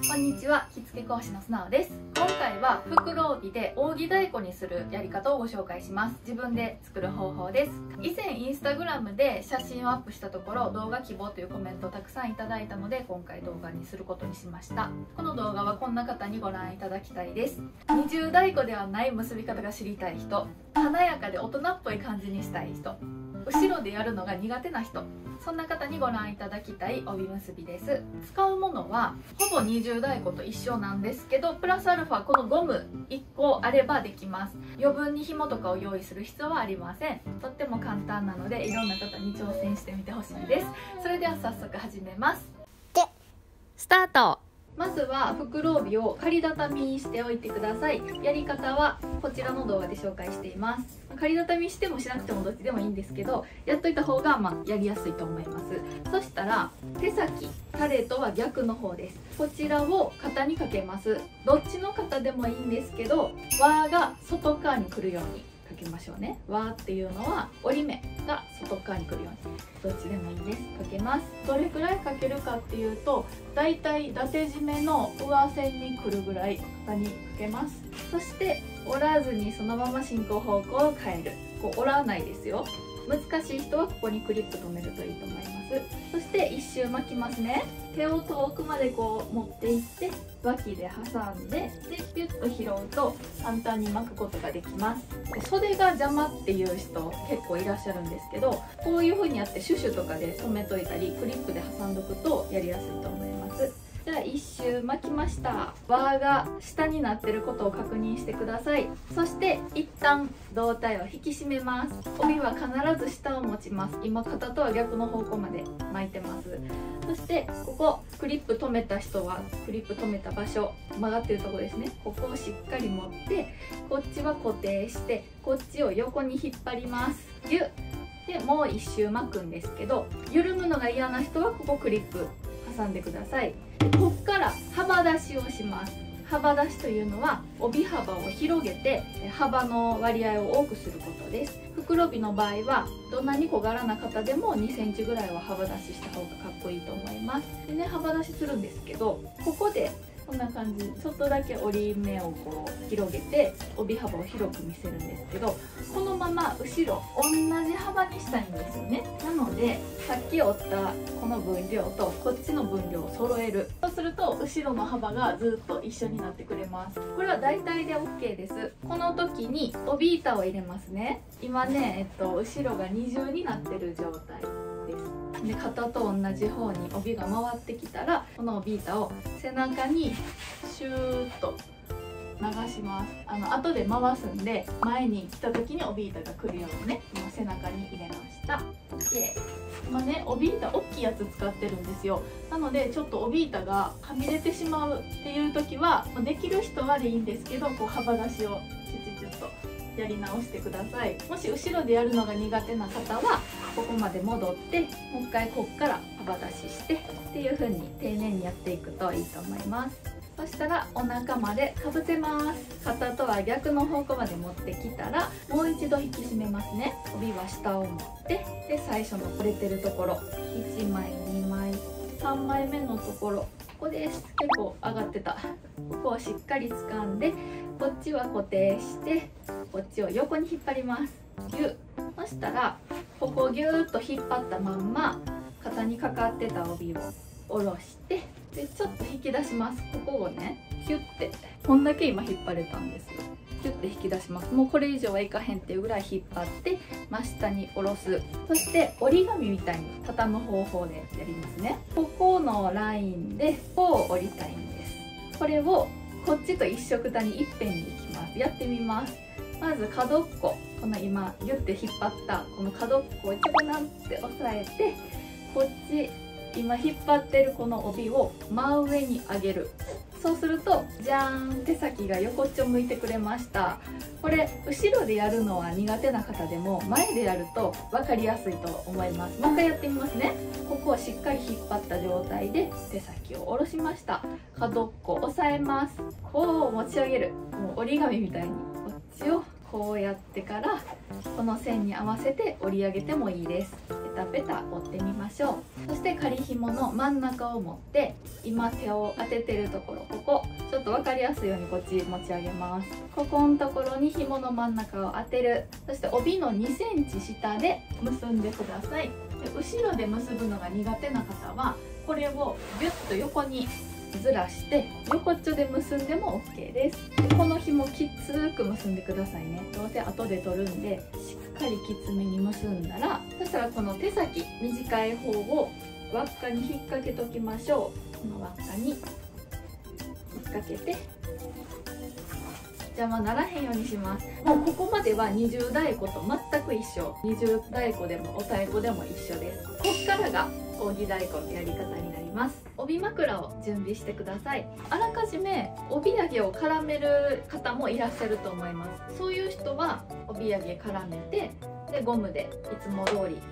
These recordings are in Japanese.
こんにちは、着付け講師の素直です。今回は袋帯で扇太鼓にするやり方をご紹介します。自分で作る方法です。以前インスタグラムで写真をアップしたところ、動画希望というコメントをたくさんいただいたので、今回動画にすることにしました。この動画はこんな方にご覧いただきたいです。二重太鼓ではない結び方が知りたい人、華やかで大人っぽい感じにしたい人、後ろでやるのが苦手な人、そんな方にご覧いただきたい帯結びです。使うものはほぼ二重太鼓と一緒なんですけど、プラスアルファこのゴム1個あればできます。余分に紐とかを用意する必要はありません。とっても簡単なので、いろんな方に挑戦してみてほしいです。それでは早速始めます。スタート。まずは袋帯を仮畳みにしておいてください。やり方はこちらの動画で紹介しています。仮畳みしてもしなくてもどっちでもいいんですけど、やっといた方がやりやすいと思います。そしたら手先、タレとは逆の方です。こちらを肩にかけます。どっちの肩でもいいんですけど、輪が外側に来るようにかけましょうね。輪っていうのは折り目が外側に来るように、どっちでもいいです。かけます。どれくらいかけるかっていうと、だいたい伊達締めの上線に来るぐらい肩にかけます。そして折らずにそのまま進行方向を変える。こう折らないですよ。難しい人はここにクリップ留めるといいと思います。そして一周巻きますね。手を遠くまでこう持っていって、脇で挟んで、でピュッと拾うと簡単に巻くことができます。袖が邪魔っていう人結構いらっしゃるんですけど、こういう風にやってシュシュとかで留めといたり、クリップで挟んどくとやりやすいと思います。じゃあ一周巻きました。輪が下になってることを確認してください。そして一旦胴体を引き締めます。帯は必ず下を持ちます。今肩とは逆の方向まで巻いてます。そしてここクリップ留めた人はクリップ留めた場所、曲がってるとこですね、ここをしっかり持って、こっちは固定して、こっちを横に引っ張ります。ギュッでもう一周巻くんですけど、緩むのが嫌な人はここクリップ挟んでください。こっから幅出しをします。幅出しというのは帯幅を広げて幅の割合を多くすることです。袋帯の場合はどんなに小柄な方でも2センチぐらいは幅出しした方がかっこいいと思います。でね、幅出しするんですけど、ここでこんな感じ、ちょっとだけ折り目をこう広げて帯幅を広く見せるんですけど、このまま後ろ同じ幅にしたいんですよね。なのでさっき折ったこの分量とこっちの分量を揃える。そうすると後ろの幅がずっと一緒になってくれます。これは大体で OK です。この時に帯板を入れますね。今ね、後ろが二重になってる状態です。で、肩と同じ方に帯が回ってきたら、この帯板を背中にシューッと流します。後で回すんで、前に来た時に帯板が来るようにね、今背中に入れました。で、今ね、帯板大きいやつ使ってるんですよ。なのでちょっと帯板がはみ出てしまうっていう時は、できる人はでいいんですけど、こう幅出しをチュチュチュッとやり直してください。もし後ろでやるのが苦手な方はここまで戻って、もう一回こっから幅出ししてっていう風に丁寧にやっていくといいと思います。そしたらお腹までかぶせます。肩とは逆の方向まで持ってきたら、もう一度引き締めますね。帯は下を持って、で最初の折れてるところ、1枚2枚3枚目のところ、ここです。結構上がってた。ここをしっかり掴んで、こっちは固定して、こっちを横に引っ張ります。ギュッ。そしたらここをギューッと引っ張ったまんま肩にかかってた帯を下ろして、でちょっと引き出します。ここをね、キュッて、こんだけ今引っ張れたんですよ。キュッて引き出します。もうこれ以上はいかへんっていうぐらい引っ張って真下に下ろす。そして折り紙みたいに畳む方法でやりますね。ここのラインでこう折りたいんです。これをこっちと一緒くたにいっぺんにいきます。やってみます。まず角っこ、この今ギュッて引っ張ったこの角っこを一番なんて押さえて、こっち今引っ張ってるこの帯を真上に上げる。そうするとじゃーん、手先が横っちょ向いてくれました。これ後ろでやるのは苦手な方でも前でやると分かりやすいと思います。もう一回やってみますね。ここをしっかり引っ張った状態で手先を下ろしました。角っこ押さえます。こう持ち上げる。もう折り紙みたいにこっちをこうやってからこの線に合わせて折り上げてもいいです。 タペタ折ってみましょう。そして仮紐の真ん中を持って今手を当ててるところ、ここちょっと分かりやすいようにこっち持ち上げます。ここのところに紐の真ん中を当てる。そして帯の2センチ下で結んでください。で後ろで結ぶのが苦手な方はこれをギュッと横にずらして横っちょで結んでも OK です。でこの紐きつく結んでくださいね。どうせ後で取るんでしっかりきつめに結んだら、そしたらこの手先短い方を輪っかに引っ掛けときましょう。この輪っかに引っ掛けて邪魔ならへんようにします。もうここまでは二重太鼓と全く一緒。二重太鼓でもお太鼓でも一緒です。こっからが扇太鼓のやり方になります。帯枕を準備してください。あらかじめ帯揚げを絡める方もいらっしゃると思います。そういう人は帯揚げ絡めて、でゴムでいつも通り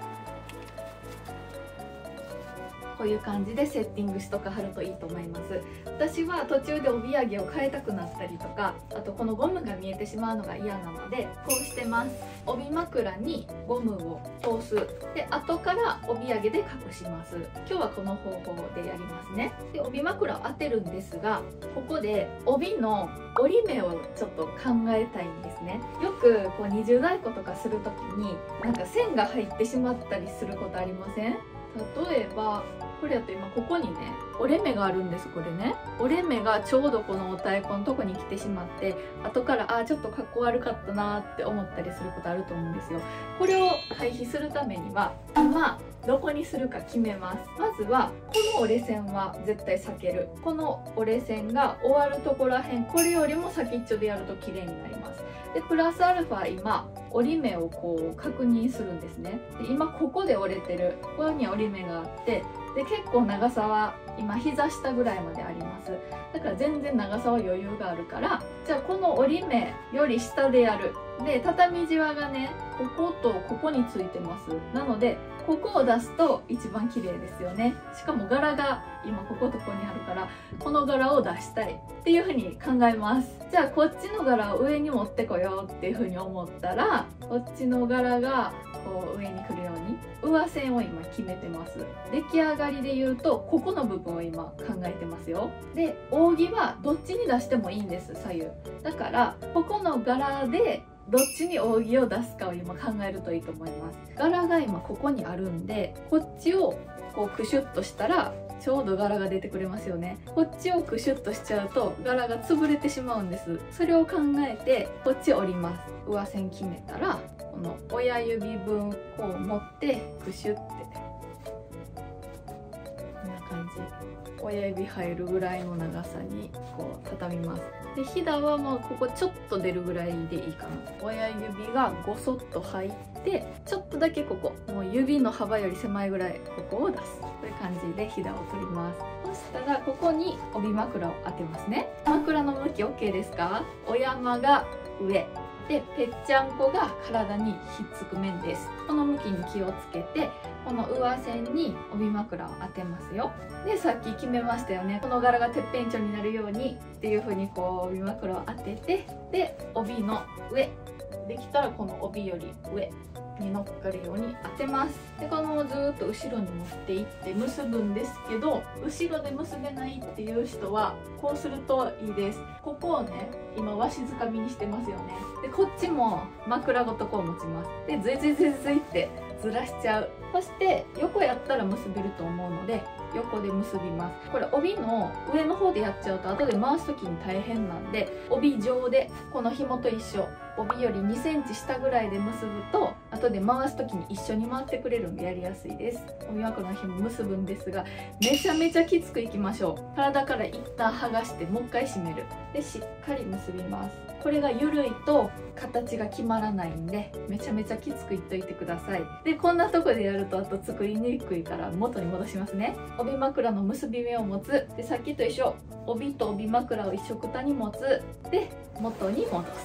こういう感じでセッティングしとかはるといいと思います。私は途中で帯揚げを変えたくなったりとか、あとこのゴムが見えてしまうのが嫌なのでこうしてます。帯枕にゴムを通す。で後から帯揚げで隠します。今日はこの方法でやりますね。で帯枕を当てるんですが、ここで帯の折り目をちょっと考えたいんですね。よくこう二重太鼓とかする時になんか線が入ってしまったりすることありません？例えばこれやと今ここにね折れ目があるんです。これね折れ目がちょうどこのお太鼓のとこに来てしまって、後からちょっとかっこ悪かったなって思ったりすることあると思うんですよ。これを回避するためには今どこにするか決めます。まずはこの折れ線は絶対避ける。この折れ線が終わるところらへん、これよりも先っちょでやると綺麗になります。でプラスアルファ今折り目をこう確認するんですね。で今ここで折れてる、ここに折り目があって、で結構長さは今膝下ぐらいまであります。だから全然長さは余裕があるから、じゃあこの折り目より下でやる。で畳じわがねこことここについてます。なのでここを出すと一番綺麗ですよね。しかも柄が今こことここにあるから、この柄を出したいっていう風に考えます。じゃあこっちの柄を上に持ってこようっていう風に思ったら、こっちの柄がこう上に来るように上線を今決めてます。出来上がりで言うとここの部分を今考えてますよ。で扇はどっちに出してもいいんです、左右。だからここの柄でどっちに扇を出すかを今考えるといいと思います。柄が今ここにあるんで、こっちをこうクシュッとしたらちょうど柄が出てくれますよね。こっちをクシュッとしちゃうと柄が潰れてしまうんです。それを考えてこっち折ります。上線決めたらこの親指分こう持ってクシュってこんな感じ、親指入るぐらいの長さにこう畳みます。でひだはもうここちょっと出るぐらいでいいかな。親指がごそっと入ってちょっとだけここもう指の幅より狭いぐらいここを出す。こういう感じでひだを取ります。そしたらここに帯枕を当てますね。枕の向き OK ですか？お山が上でぺっちゃんこが体にひっつく面です。この向きに気をつけてこの上線に帯枕を当てますよ。でさっき決めましたよね。この柄がてっぺんちょになるようにっていう風にこう帯枕を当てて、で帯の上できたらこの帯より上に乗っかるように当てます。でこのままずーっと後ろに持っていって結ぶんですけど、後ろで結べないっていう人はこうするといいです。ここをね今わしづかみにしてますよね。でこっちも枕ごとこう持ちます。でズイズイズイズイってずらしちゃう。そして横やったら結べると思うので横で結びます。これ帯の上の方でやっちゃうと後で回す時に大変なんで、帯上でこの紐と一緒、帯より2センチ下ぐらいで結ぶと後で回す時に一緒に回ってくれるんでやりやすいです。帯枕の紐結ぶんですがめちゃめちゃきつくいきましょう。体から一旦剥がしてもう一回締める。でしっかり結びます。これが緩いと形が決まらないんでめちゃめちゃきつくいっといてください。でこんなとこでやるとあと作りにくいから元に戻しますね。帯枕の結び目を持つ。でさっきと一緒、帯と帯枕を一緒くたに持つ。で元に戻す。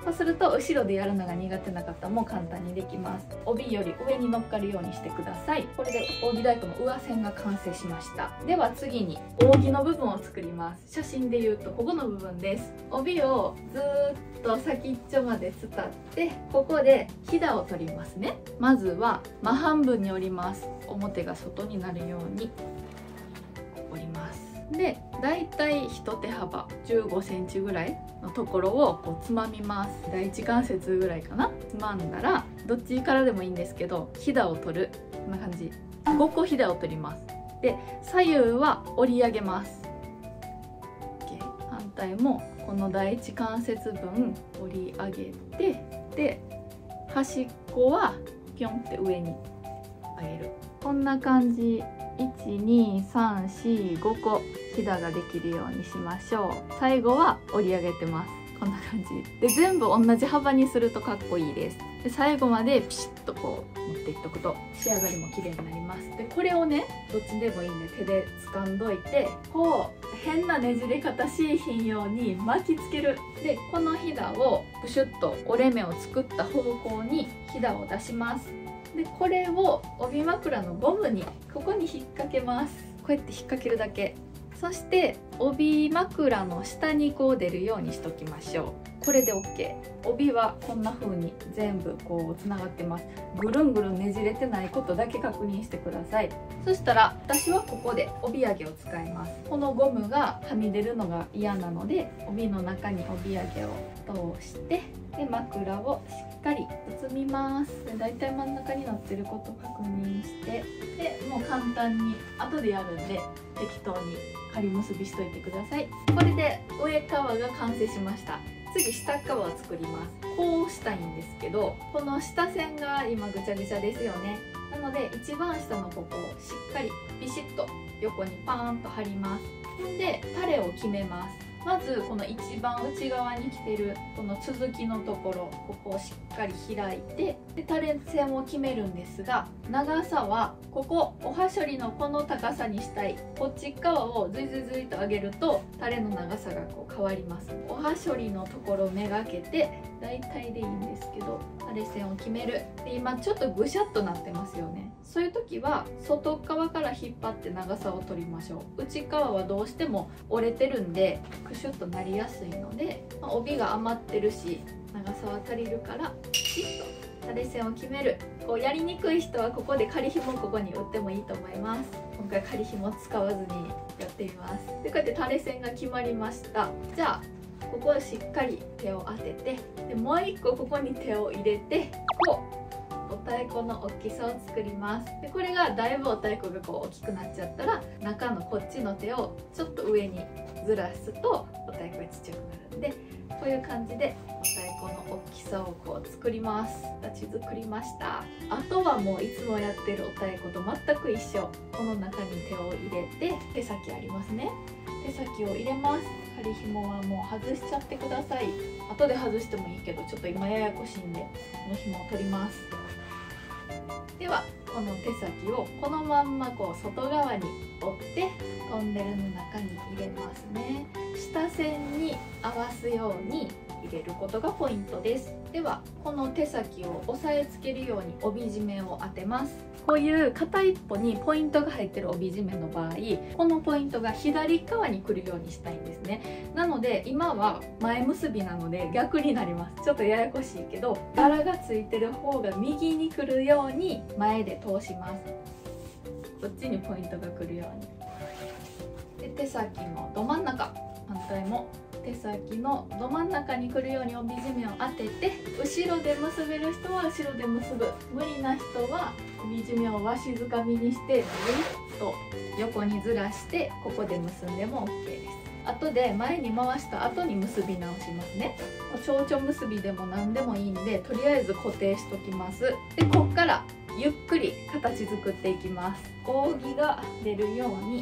そうすると後ろでやるのが苦手な方も簡単にできます。帯より上に乗っかるようにしてください。これで扇太鼓の上線が完成しました。では次に扇の部分を作ります。写真で言うとここの部分です。帯をずーっと先っちょまで伝ってここでひだを取りますね。まずは真半分に折ります。表が外になるように折ります。でだいたい一手幅15センチぐらいのところをこうつまみます。第一関節ぐらいかな。つまんだらどっちからでもいいんですけどひだを取る。こんな感じ。5個ひだを取ります。で左右は折り上げます。反対もこの第一関節分折り上げて、で端っこはピョンって上に上げる。こんな感じ。12345個ひだができるようにしましょう。最後は折り上げてます。こんな感じで全部同じ幅にするとかっこいいです。で最後までピシッとこう持っていっとくと仕上がりも綺麗になります。でこれをねどっちでもいいんで手で掴んどいてこう変なねじれ方しひんように巻きつける。でこのひだをプシュッと折れ目を作った方向にひだを出します。でこれを帯枕のゴムにここに引っ掛けます。こうやって引っ掛けるだけ。そして帯枕の下にこう出るようにしときましょう。これで OK。 帯はこんな風に全部こうつながってます。ぐるんぐるんねじれてないことだけ確認してください。そしたら私はここで帯揚げを使います。このゴムがはみ出るのが嫌なので帯の中に帯揚げを通してで枕をしっかり包みます。でだいたい真ん中になってることを確認してでもう簡単に後でやるんで適当に仮結びしといてください。これで上側が完成しました。次下側を作ります。こうしたいんですけどこの下線が今ぐちゃぐちゃですよね。なので一番下のここをしっかりビシッと横にパーンと貼ります。でタレを決めます。まずこの一番内側に来てるこの続きのところここをしっかり開いてでタレ線を決めるんですが長さはここおはしょりのこの高さにしたい。こっち側をズイズイズイと上げるとタレの長さがこう変わります。おはしょりのところをめがけて大体でいいんですけどタレ線を決める。で今ちょっとぐしゃっとなってますよね。そういう時は外側から引っ張って長さを取りましょう。内側はどうしても折れてるんでクシュッとなりやすいので、帯が余ってるし長さは足りるからピシッとタレ線を決める。こうやりにくい人はここで仮紐ここに打ってもいいと思います。今回仮紐使わずにやってみます。でこうやってタレ線が決まりました。じゃあここをしっかり手を当ててでもう一個ここに手を入れてこうお太鼓の大きさを作ります。でこれがだいぶお太鼓がこう大きくなっちゃったら中のこっちの手をちょっと上にずらすとお太鼓がちっちゃくなるんでこういう感じでお太鼓の大きさをこう作ります。形作りました。あとはもういつもやってるお太鼓と全く一緒。この中に手を入れて手先ありますね。手先を入れます。仮紐はもう外しちゃってください。後で外してもいいけどちょっと今ややこしいんでこの紐を取ります。ではこの手先をこのまんまこう外側に折ってトンネルの中に入れますね。下線に合わすように入れることがポイントです。ではこの手先を押さえつけるように帯締めを当てます。こういう片一方にポイントが入ってる帯締めの場合このポイントが左側に来るようにしたいんですね。なので今は前結びなので逆になります。ちょっとややこしいけど柄がついてる方が右に来るように前で通します。こっちにポイントが来るように。で手先のど真ん中反対も手先のど真ん中に来るように帯締めを当てて後ろで結べる人は後ろで結ぶ。無理な人は帯締めをわしづかみにしてぐるっと横にずらしてここで結んでも OK です。後で前に回した後に結び直しますね。蝶々結びでも何でもいいんでとりあえず固定しときます。でこっからゆっくり形作っていきます。扇が出るように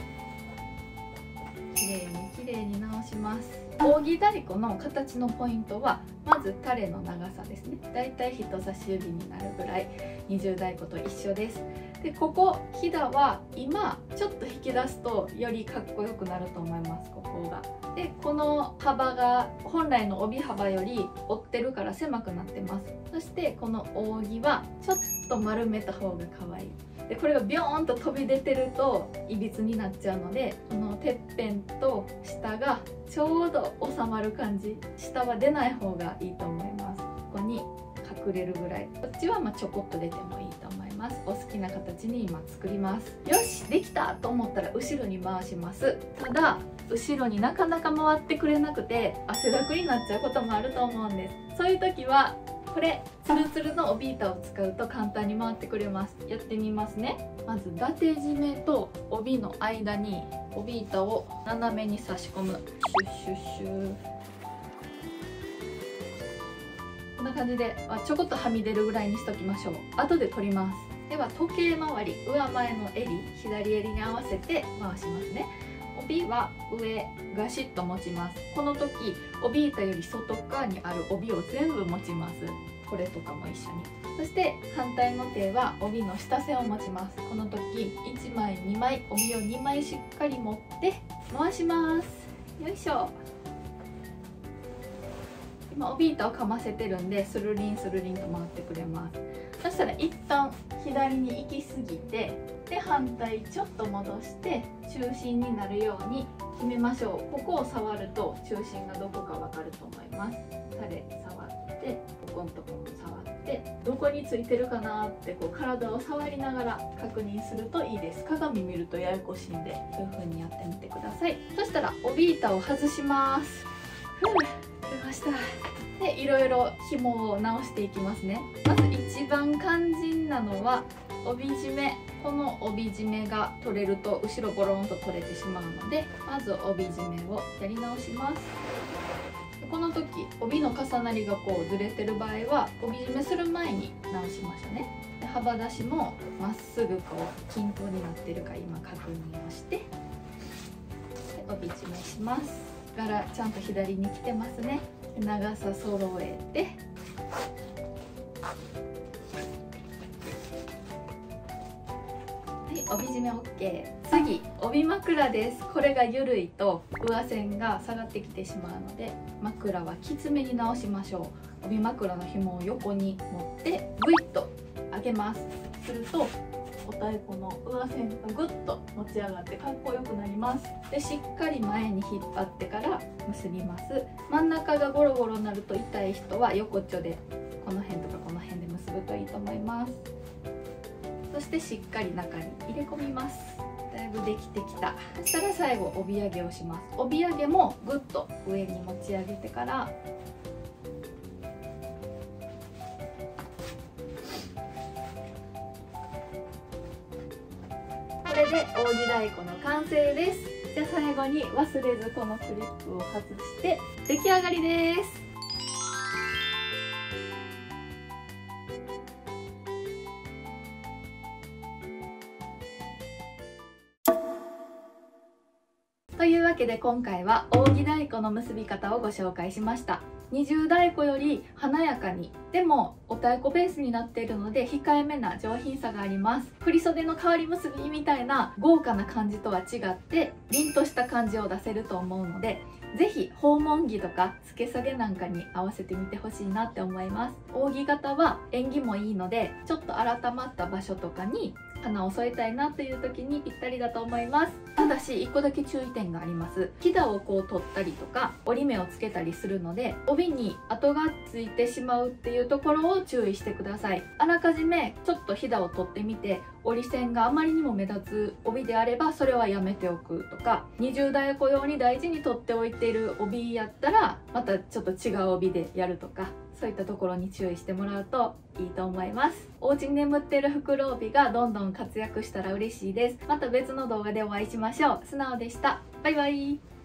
きれいに直します。扇太鼓の形のポイントはまずタレの長さですね。だいたい人差し指になるぐらい20太鼓と一緒です。 でここひだは今ちょっと引き出すとよりかっこよくなると思います。ここがでこの幅が本来の帯幅より折ってるから狭くなってます。そしてこの扇はちょっと丸めた方が可愛い。でこれがビョーンと飛び出てるといびつになっちゃうので、このてっぺんと下がちょうど収まる感じ、下は出ない方がいいと思います。ここに隠れるぐらい、こっちはちょこっと出てもいいと思います。お好きな形に今作ります。よしできたと思ったら後ろに回します。ただ後ろになかなか回ってくれなくて汗だくになっちゃうこともあると思うんです。そういう時はこれツルツルの帯板を使うと簡単に回ってくれます。やってみますね。まず伊達締めと帯の間に帯板を斜めに差し込む。シュッシュッシュ、こんな感じでちょこっとはみ出るぐらいにしときましょう。後で取ります。では時計回り、上前の襟、左襟に合わせて回しますね。帯は上ガシッと持ちます。この時帯板より外側にある帯を全部持ちます。これとかも一緒に。そして反対の手は帯の下線を持ちます。この時1枚2枚帯を2枚しっかり持って回します。よいしょ。今帯板をかませてるんでスルリンスルリンと回ってくれます。そしたら一旦左に行き過ぎて、で反対ちょっと戻して中心になるように決めましょう。ここを触ると中心がどこかわかると思います。タレ触ってここのところも触ってどこについてるかなってこう体を触りながら確認するといいです。鏡見るとややこしいんでこういう風にやってみてください。そしたら帯板を外します。出ました。でいろいろ紐を直していきますね。まず一番肝心なのは帯締め。この帯締めが取れると後ろボロンと取れてしまうので、まず帯締めをやり直します。この時帯の重なりがこうずれてる場合は帯締めする前に直しましょうね。で幅出しもまっすぐこう均等になってるか今確認をして、で帯締めします。柄ちゃんと左に来てますね。長さ揃えて帯締め OK。 次帯枕です。これが緩いと上線が下がってきてしまうので枕はきつめに直しましょう。帯枕の紐を横に持ってグイッと上げます。するとお太鼓の上線がグッと持ち上がってかっこよくなります。でしっかり前に引っ張ってから結びます。真ん中がゴロゴロになると痛い人は横っちょでこの辺とかこの辺で結ぶといいと思います。そしてしっかり中に入れ込みます。だいぶできてきた。そしたら最後帯揚げをします。帯揚げもぐっと上に持ち上げてからこれで扇太鼓の完成です。じゃあ最後に忘れずこのクリップを外して出来上がりです。というわけで今回は扇太鼓の結び方をご紹介しました。二重太鼓より華やかに、でもお太鼓ベースになっているので控えめな上品さがあります。振袖の代わり結びみたいな豪華な感じとは違って凛とした感じを出せると思うので、ぜひ訪問着とか付け下げなんかに合わせてみてほしいなって思います。扇形は縁起もいいのでちょっと改まった場所とかに花を添えたいなという時にぴったりだと思います。ただし1個だけ注意点があります。ひだをこう取ったりとか折り目をつけたりするので帯に跡がついてしまうっていうところを注意してください。あらかじめちょっとひだを取ってみて折り線があまりにも目立つ帯であればそれはやめておくとか、二重太鼓用に大事に取っておいている帯やったらまたちょっと違う帯でやるとか、そういったところに注意してもらうといいと思います。お家に眠っている袋帯がどんどん活躍したら嬉しいです。また別の動画でお会いしましょう。素直でした。バイバイ。